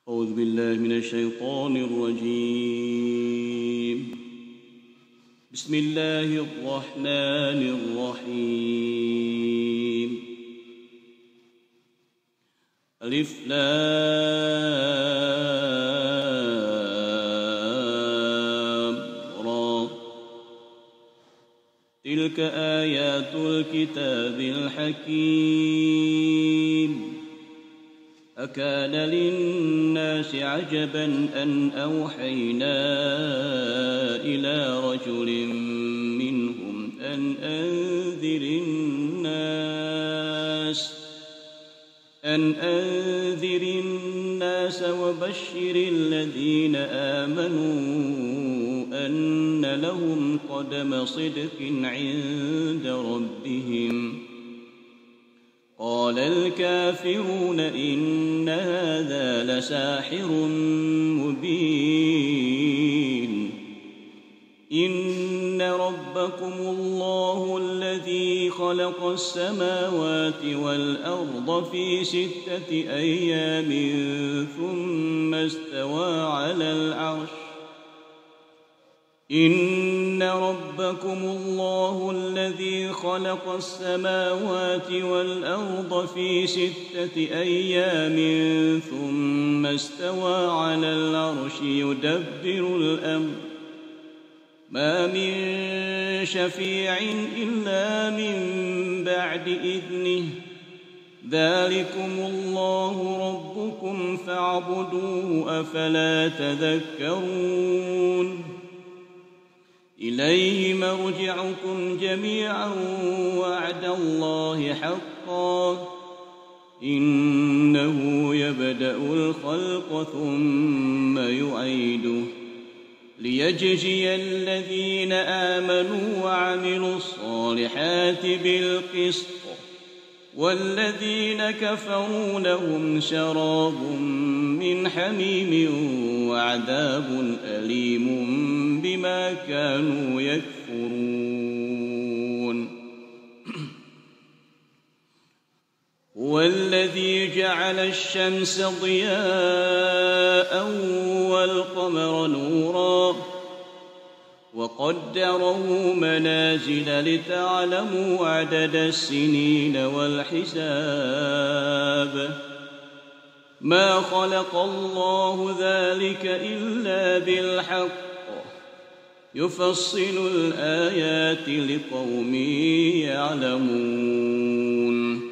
أعوذ بالله من الشيطان الرجيم. بسم الله الرحمن الرحيم. ألف لام را. تلك آيات الكتاب الحكيم. أكان للناس عجبا أن أوحينا إلى رجل منهم أن أنذر الناس وبشر الذين آمنوا أن لهم قدم صدق عند ربهم. قال الكافرون إن هذا لساحر مبين. إن ربكم الله الذي خلق السماوات والأرض في 6 أيام ثم استوى على العرش. إن ربكم الله الذي خلق السماوات والأرض في 6 أيام ثم استوى على العرش يدبر الأمر. ما من شفيع إلا من بعد إذنه. ذلكم الله ربكم فاعبدوه أفلا تذكرون. إليه مرجعكم جميعا وعد الله حقا. إنه يبدأ الخلق ثم يعيده ليجزي الذين آمنوا وعملوا الصالحات بالقسط والذين كفروا لهم شراب من حميم وعذاب أليم بما كانوا يكفرون. هو الذي جعل الشمس ضياء والقمر نورا وقدره منازل لتعلموا عدد السنين والحساب. ما خلق الله ذلك إلا بالحق يفصل الآيات لقوم يعلمون.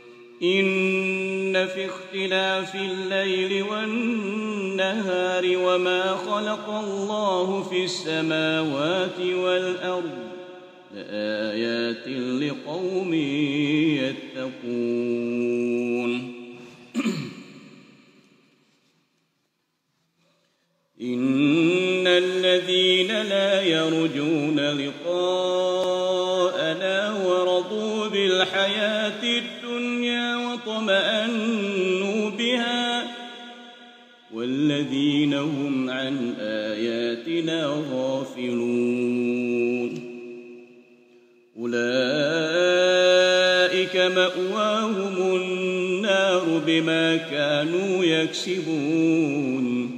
إن في اختلاف الليل والنهار وما خلق الله في السماوات والأرض لآيات لقوم يتقون. إن الذين لا يرجون لقاءنا ورضوا بالحياة الدنيا واطمأنوا بها والذين هم عن آياتنا غافلون أولئك مأواهم النار بما كانوا يكسبون.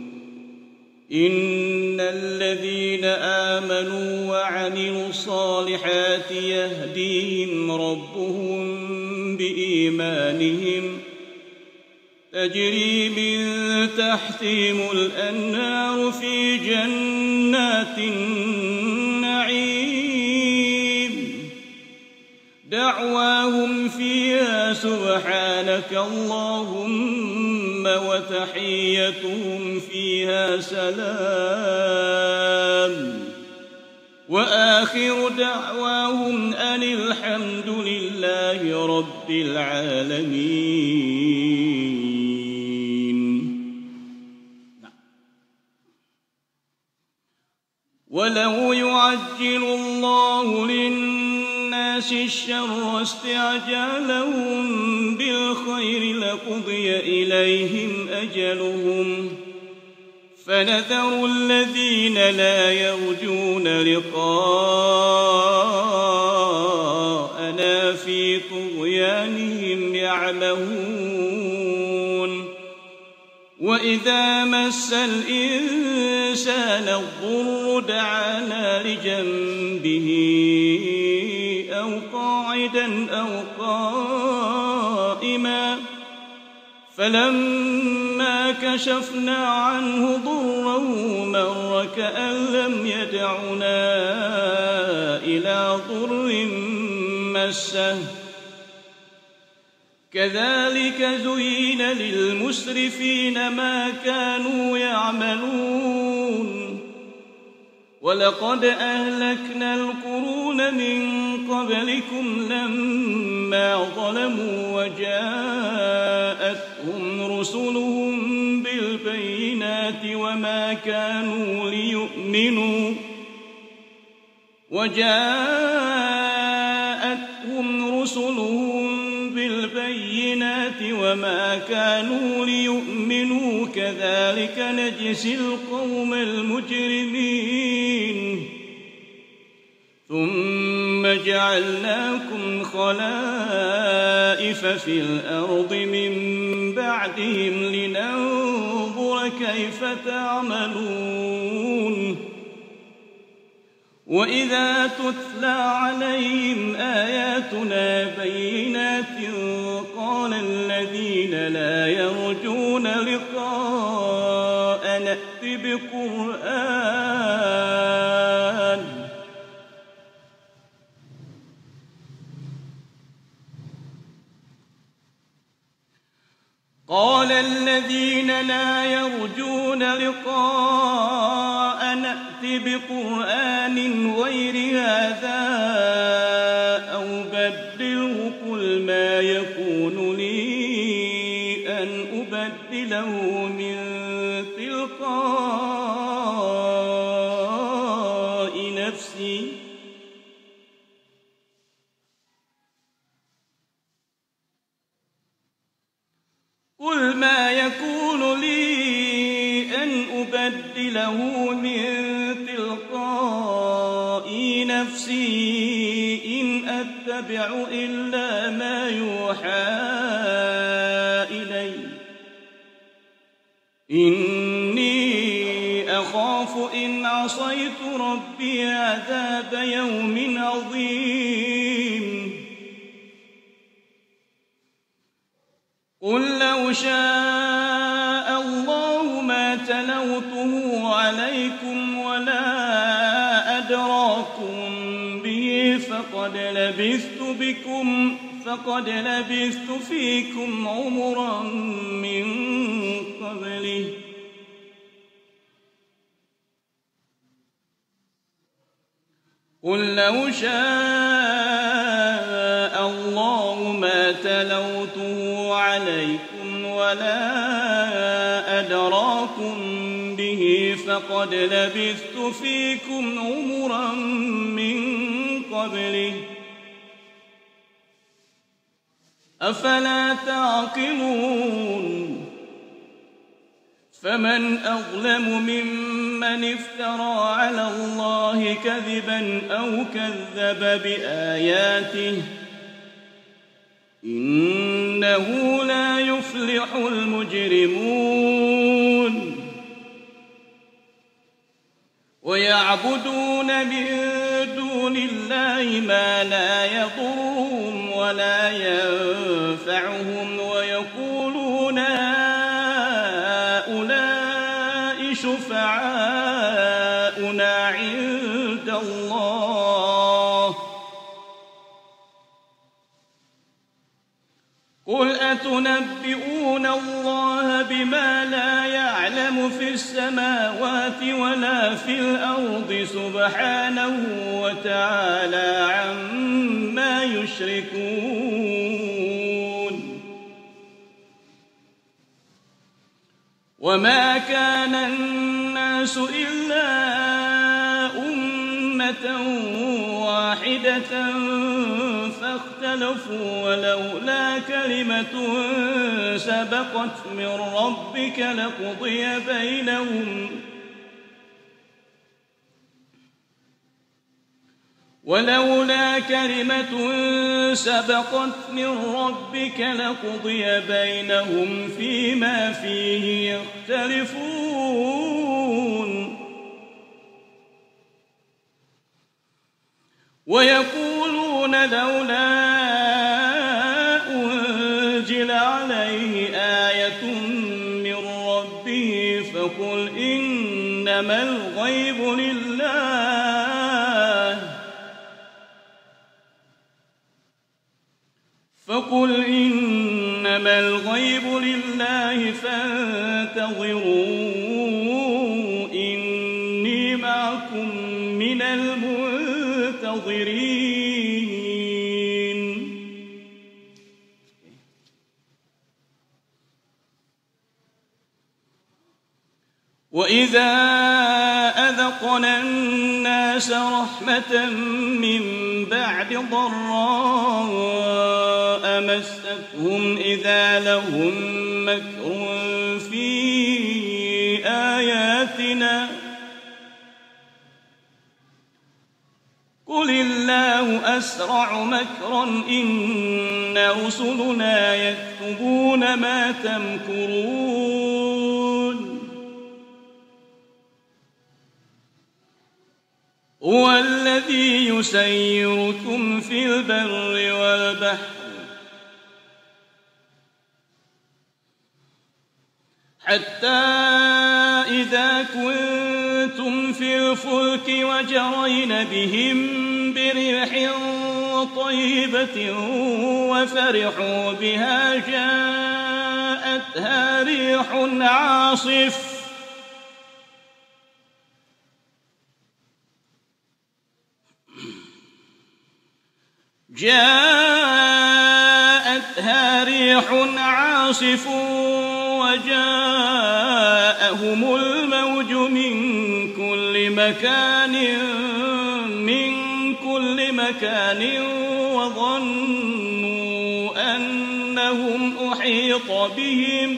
إن الذين آمنوا وعملوا الصالحات يهديهم ربهم بإيمانهم تجري من تحتهم الأنهار في جنات النعيم. دعواهم فيها سبحانك اللهم وتحيتهم فيها سلام وآخر دعواهم أن الحمد لله رب العالمين. ولو يعجل الله للناس الشر استعجالهم بالخير لقضي إليهم أجلهم فنذر الذين لا يرجون لقاءنا في طغيانهم يعمهون. وإذا مس الإنسان الضر دعانا لجنبه أو قاعدا أو قائما فلما كشفنا عنه ضره مر كأن لم يدعنا إلى ضر مسه كذلك زين للمسرفين ما كانوا يعملون ولقد أهلكنا القرون من قبلكم لما ظلموا وجاءتهم رسلهم بالبينات وما كانوا ليؤمنوا كذلك نجزي القوم المجرمين ثم جعلناكم خلائف في الأرض من بعدهم لننظر كيف تعملون وإذا تتلى عليهم آياتنا بينات قال الذين لا يرجون لقاء نأت بقرآن غير هذا أو بدله قل ما يكون لي أن أبدله من تلقاء نفسي إن أتبع إلا ما يوحى إلي إني أخاف إن عصيت ربي عذاب يوم عظيم قل لو شاء الله ما تلوته عليكم ولا أدراكم به فقد لبثت فيكم عمرا من قبله قل لو شاء الله ما تلوته عليكم ولا أدراكم به فقد لبثت فيكم عمرا من قبله أفلا تعقلون فمن أظلم ممن افترى على الله كذبا أو كذب بآياته إنه لا يفلح المجرمون ويعبدون من دون الله ما لا يضرهم ولا ينفعهم ويقولون هؤلاء شفعاؤنا عند الله قل أتنبئون الله بما لا يعلم في السماوات ولا في الأرض سبحانه وتعالى عما يشركون وما كان الناس إلا أمة واحدة فاختلفوا ولولا كلمة سبقت من ربك لقضي بينهم ولولا كلمة سبقت من ربك لقضي بينهم فيما فيه يختلفون ويقولون لولا أنزل عليه آية من ربه فقل إنما الغيب لله فانتظروا إني معكم من المنتظرين. وإذا أذقنا الناس رحمة من بعد ضراء مستهم إذا لهم مكر في آياتنا قل الله أسرع مكرا إن رسلنا يكتبون ما تمكرون. هو الذي يسيركم في البر والبحر حتى إذا كنتم في الفلك وجرين بهم بريح طيبة وفرحوا بها جاءتها ريح عاصف وجاءهم الموج من كل مكان وظنوا أنهم أحيط بهم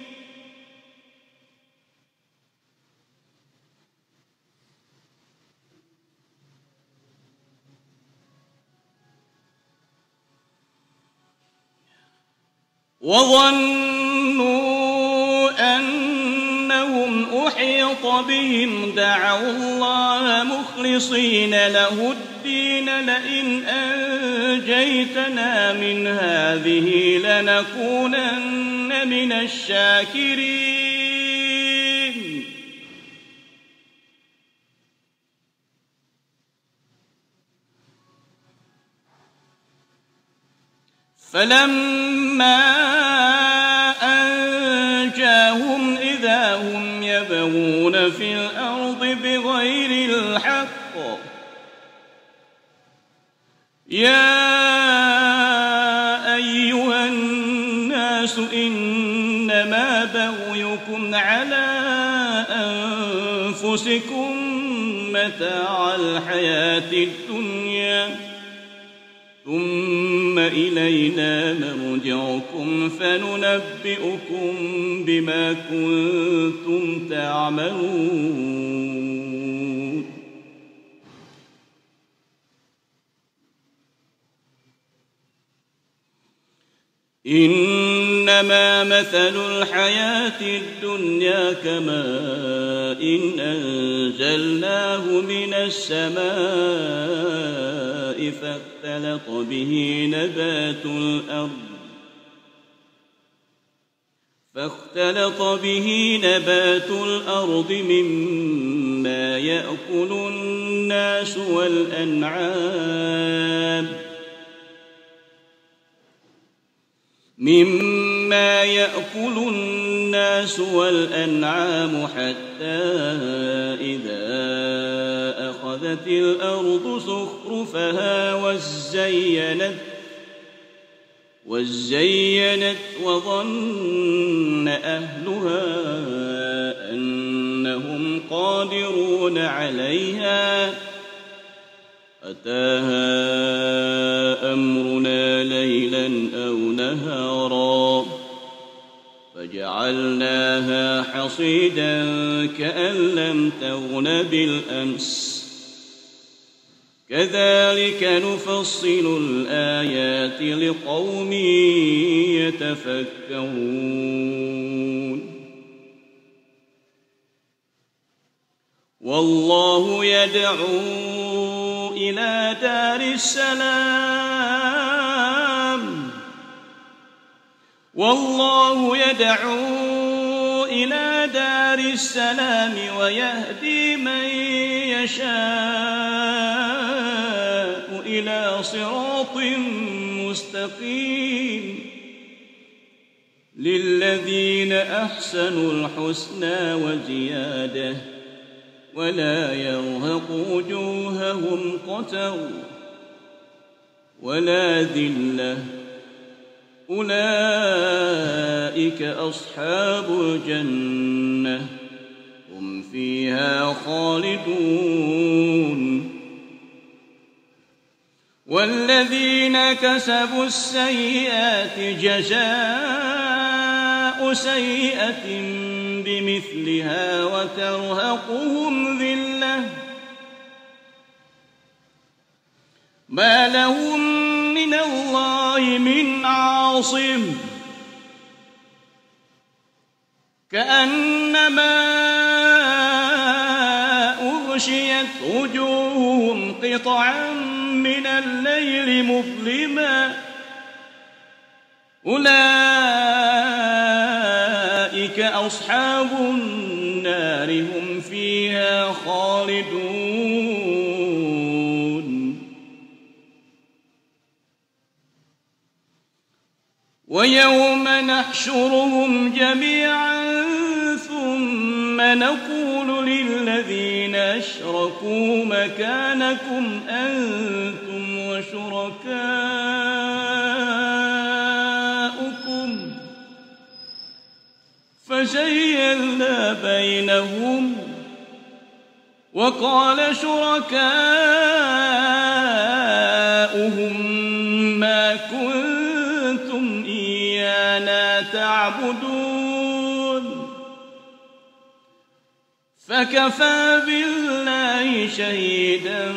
دعوا الله مخلصين له الدين لئن أنجيتنا من هذه لنكونن من الشاكرين. فلما أنجاهم إذا هم يبغون في الأرض بغير الحق يا أيها الناس إنما بغيكم على أنفسكم متاع الحياة الدنيا ثم إلينا مرجعكم فننبئكم بما كنتم تعملون. إنما مثل الحياة الدنيا كماء إن أنزلناه من السماء فاختلط به نبات الأرض مما يأكل الناس والأنعام حتى إذا أخذت الأرض زخرفها وزينت وظن أهلها أنهم قادرون عليها أتاها أمرنا ليلا أو نهارا فجعلناها حصيدا كأن لم تغن بالأمس كذلك نفصل الآيات لقوم يتفكرون والله يدعو إلى دار السلام ويهدي من يشاء إلى صراط مستقيم للذين أحسنوا الحسنى وزيادة ولا يرهق وجوههم قتر ولا ذلة أولئك أصحاب الجنة هم فيها خالدون والذين كسبوا السيئات جزاء سيئة بمثلها وترهقهم ذلة ما لهم من الله من عاصم كأنما أغشيت وجوههم قطعا من الليل مظلما أولئك أصحاب النار هم فيها خالدون ويوم نحشرهم جميعا ثم نقول للذين أشركوا مكانكم أنتم وشركاؤكم فزيّلنا بينهم وقال شركاؤهم ما كنتم إيانا تعبدون فكفى بالله شهيدا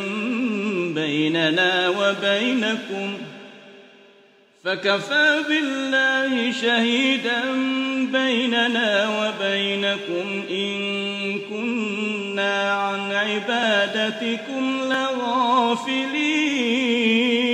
بيننا وبينكم إن كنا عن عبادتكم لغافلين